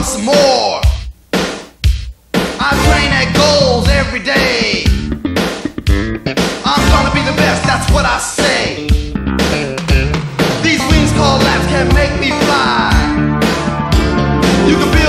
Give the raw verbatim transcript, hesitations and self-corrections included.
want some more. I train at goals every day. I'm gonna be the best, that's what I say. These wings called laps can make me fly. You can be